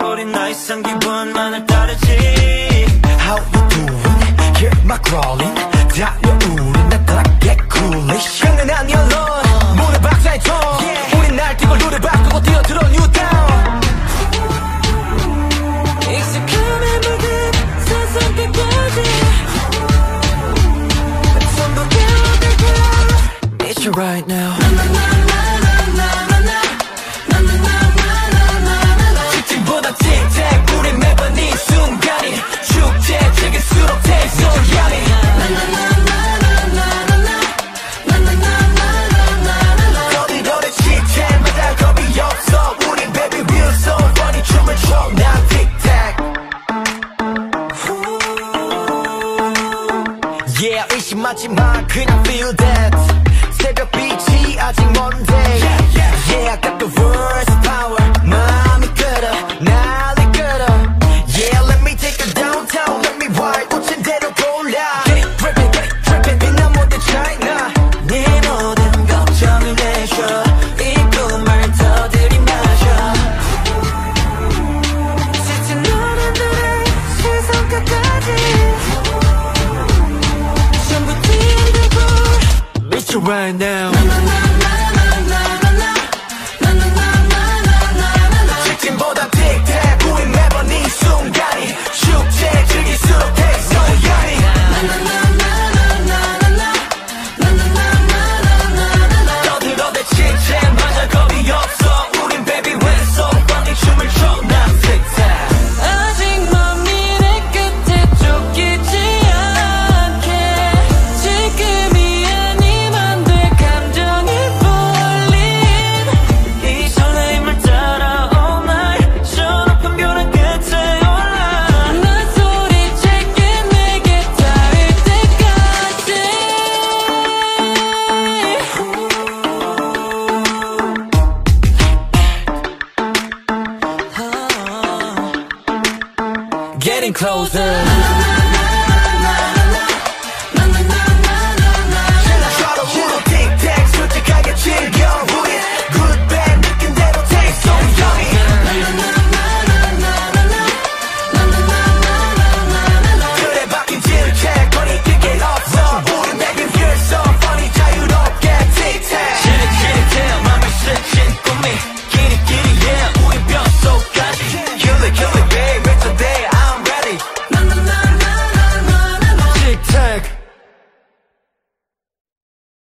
우린 나 이상 기분만을 따르지. How you doing? Hear my crawling. 달려오른 나 따라 get coolish. 현란한 연론 모든 박자의 톤. 우린 날 뛰고 룰을 바꾸고 뛰어들어 new down. 익숙함에 물든 사선까지 전부 깨워들고 It's you right now. 직진보다 틱택 우린 매번 이 순간이 축제 즐길수록 taste so yummy. 너희 노래 시체마다 겁이 없어. 우린 baby real so funny 춤을 춰 난 tic tac. Yeah, 의심하지 마 그냥 feel that. 새벽 빛이 아직 먼데. Yeah, I got the words power. 마음이 끌어 날이 끌어. Yeah, let me take you downtown. Let me ride 꽃인 대로 골라. Get it drippin', 빛나 모든 China. 네 모든 걱정을 내셔. 이 꿈을 더 들이마셔. 지친 너네들의 시선 끝까지 전부 뒤흔들고 It's you right now. 직진보다 틱택 우린 매번 이 순간이 축제 즐길수록 taste so yummy. 떠들어대 칭찬마저 겁이 없어. 우린 baby 왼손 뻔히 춤을 춰 난 tic tac. 아직 먼 미래 끝에 쫓기지 않게 지금이 아니면 돼. 감정이 몰린 이 설레임을 따라 all night 저 높은 벼랑 끝에 올라. 나 소리칠게 내게 닿을 때까지. Getting closer.